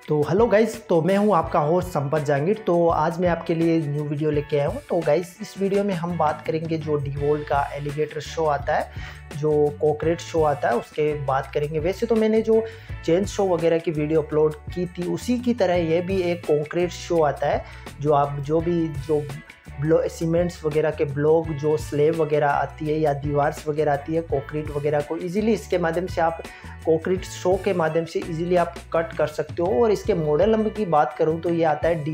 तो hello guys, तो मैं हूं आपका होस्ट संपत जहांगीर। तो आज मैं आपके लिए न्यू वीडियो लेके आया हूं। तो गाइज़, इस वीडियो में हम बात करेंगे जो डिवोल्ट का एलिगेटर शो आता है, जो कॉकरेट शो आता है, उसके बात करेंगे। वैसे तो मैंने जो चेन शो वगैरह की वीडियो अपलोड की थी, उसी की तरह ये भी एक कॉकरेट शो आता है। जो आप जो सीमेंट्स वगैरह के ब्लॉक, जो स्लेब वगैरह आती है या दीवार्स वगैरह आती है कंक्रीट वगैरह को इजीली इसके माध्यम से आप कंक्रीट शो के माध्यम से इजीली आप कट कर सकते हो। और इसके मॉडल नंबर की बात करूं तो ये आता है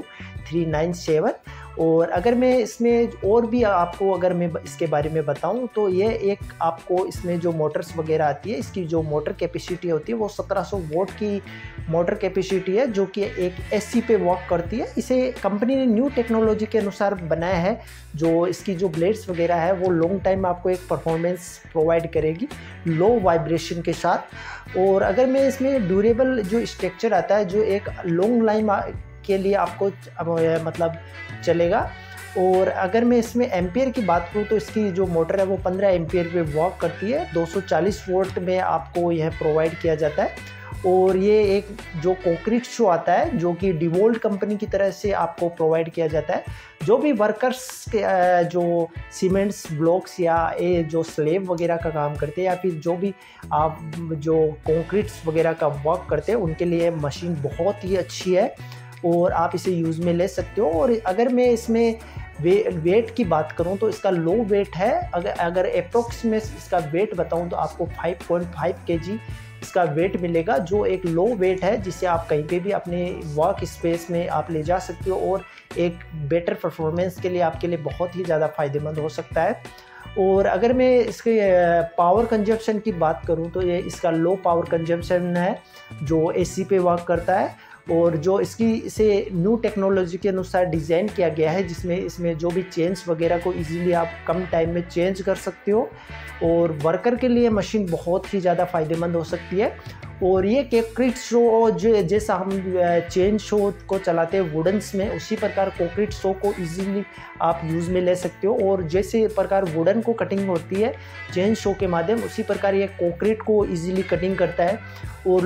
DW397। और अगर मैं इसमें और भी आपको अगर मैं इसके बारे में बताऊं तो ये एक आपको इसमें जो मोटर्स वगैरह आती है, इसकी जो मोटर कैपेसिटी होती है वो 1700 वोल्ट की मोटर कैपेसिटी है, जो कि एक AC पे वर्क करती है। इसे कंपनी ने न्यू टेक्नोलॉजी के अनुसार बनाया है। जो इसकी जो ब्लेड्स वगैरह है वो लॉन्ग टाइम आपको एक परफॉर्मेंस प्रोवाइड करेगी लो वाइब्रेशन के साथ। और अगर मैं इसमें ड्यूरेबल जो स्ट्रक्चर आता है, जो एक लॉन्ग लाइन के लिए आपको मतलब चलेगा। और अगर मैं इसमें एम्पियर की बात करूँ तो इसकी जो मोटर है वो 15 एम्पियर पे वर्क करती है। 240 वोल्ट में आपको यह प्रोवाइड किया जाता है। और ये एक जो कंक्रीट शो आता है, जो कि डिवोल्ट कंपनी की तरह से आपको प्रोवाइड किया जाता है। जो भी वर्कर्स के जो सीमेंट्स ब्लॉक्स या जो स्लेब वगैरह का काम करते हैं, या फिर जो भी आप जो कंक्रीट्स वगैरह का वर्क करते हैं, उनके लिए मशीन बहुत ही अच्छी है और आप इसे यूज़ में ले सकते हो। और अगर मैं इसमें वेट की बात करूं तो इसका लो वेट है। अगर अप्रोक्स में इसका वेट बताऊं तो आपको 5.5 kg इसका वेट मिलेगा, जो एक लो वेट है, जिसे आप कहीं पे भी अपने वर्क स्पेस में आप ले जा सकते हो और एक बेटर परफॉर्मेंस के लिए आपके लिए बहुत ही ज़्यादा फ़ायदेमंद हो सकता है। और अगर मैं इसके पावर कंजप्शन की बात करूं तो ये इसका लो पावर कंजप्शन है, जो AC पे वर्क करता है। और जो इसे न्यू टेक्नोलॉजी के अनुसार डिज़ाइन किया गया है, जिसमें इसमें जो भी चेंज वगैरह को इजीली आप कम टाइम में चेंज कर सकते हो। और वर्कर के लिए मशीन बहुत ही ज़्यादा फ़ायदेमंद हो सकती है। और ये कंक्रीट शो जो जैसा हम चेन शो को चलाते हैं वुडन्स में, उसी प्रकार कंक्रीट शो को इजीली आप यूज़ में ले सकते हो। और जैसे प्रकार वुडन को कटिंग होती है चेन शो के माध्यम, उसी प्रकार ये कंक्रीट को इजीली कटिंग करता है। और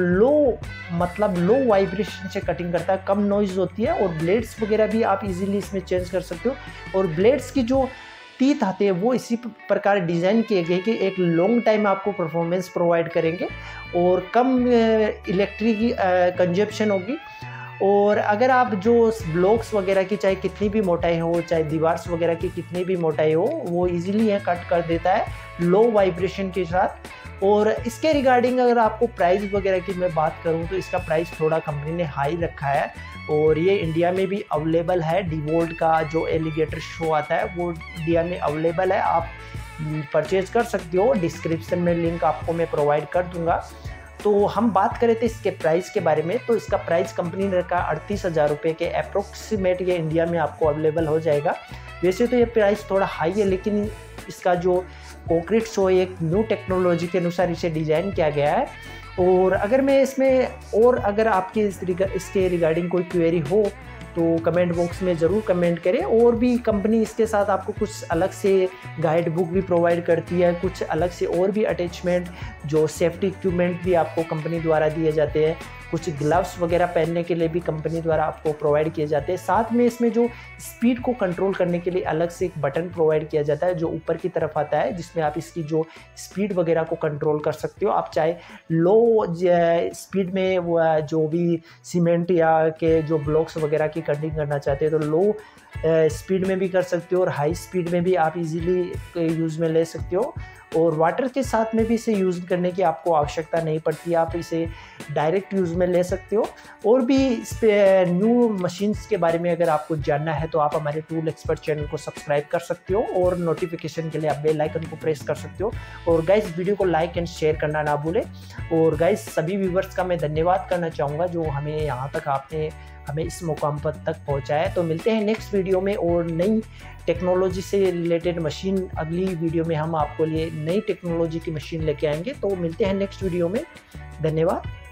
लो वाइब्रेशन से कटिंग करता है, कम नॉइज़ होती है। और ब्लेड्स वगैरह भी आप इजीली इसमें चेंज कर सकते हो। और ब्लेड्स की जो टीथ आते हैं वो इसी प्रकार डिज़ाइन किए गए कि एक लॉन्ग टाइम आपको परफॉर्मेंस प्रोवाइड करेंगे और कम इलेक्ट्रिक कंजप्शन होगी। और अगर आप जो ब्लॉक्स वगैरह की चाहे कितनी भी मोटाई हो, चाहे दीवार्स वगैरह की कितनी भी मोटाई हो, वो इजीली यह कट कर देता है लो वाइब्रेशन के साथ। और इसके रिगार्डिंग अगर आपको प्राइस वगैरह की मैं बात करूं तो इसका प्राइस थोड़ा कंपनी ने हाई रखा है। और ये इंडिया में भी अवेलेबल है। डिवोल्ट का जो एलिगेटर शो आता है वो इंडिया में अवेलेबल है, आप परचेज कर सकते हो। डिस्क्रिप्शन में लिंक आपको मैं प्रोवाइड कर दूंगा। तो हम बात करें थे इसके प्राइस के बारे में, तो इसका प्राइस कंपनी ने रखा 38,000 रुपये के अप्रोक्सीमेट। ये इंडिया में आपको अवेलेबल हो जाएगा। वैसे तो ये प्राइस थोड़ा हाई है, लेकिन इसका जो कंक्रीट शो एक न्यू टेक्नोलॉजी के अनुसार इसे डिज़ाइन किया गया है। और अगर मैं इसमें और अगर आपके इसके रिगार्डिंग कोई क्वेरी हो तो कमेंट बॉक्स में ज़रूर कमेंट करें। और भी कंपनी इसके साथ आपको कुछ अलग से गाइड बुक भी प्रोवाइड करती है, कुछ अलग से और भी अटैचमेंट जो सेफ्टी इक्विपमेंट भी आपको कंपनी द्वारा दिए जाते हैं। कुछ ग्लव्स वगैरह पहनने के लिए भी कंपनी द्वारा आपको प्रोवाइड किए जाते हैं। साथ में इसमें जो स्पीड को कंट्रोल करने के लिए अलग से एक बटन प्रोवाइड किया जाता है, जो ऊपर की तरफ आता है, जिसमें आप इसकी जो स्पीड वगैरह को कंट्रोल कर सकते हो। आप चाहे लो स्पीड में वो जो भी सीमेंट या के जो ब्लॉक्स वगैरह की कटिंग करना चाहते हो तो लो स्पीड में भी कर सकते हो, और हाई स्पीड में भी आप इजीली यूज़ में ले सकते हो। और वाटर के साथ में भी इसे यूज़ करने की आपको आवश्यकता नहीं पड़ती, आप इसे डायरेक्ट यूज़ में ले सकते हो। और भी इस पे न्यू मशीन्स के बारे में अगर आपको जानना है तो आप हमारे टूल एक्सपर्ट चैनल को सब्सक्राइब कर सकते हो, और नोटिफिकेशन के लिए आप बेल आइकन को प्रेस कर सकते हो। और गाइस, वीडियो को लाइक एंड शेयर करना ना भूलें। और गाइस, सभी व्यूवर्स का मैं धन्यवाद करना चाहूँगा जो हमें यहाँ तक आपने हमें इस मुकाम पर तक पहुँचाया है। तो मिलते हैं नेक्स्ट वीडियो में और नई टेक्नोलॉजी से रिलेटेड मशीन। अगली वीडियो में हम आपको लिए नई टेक्नोलॉजी की मशीन लेके आएंगे। तो मिलते हैं नेक्स्ट वीडियो में। धन्यवाद।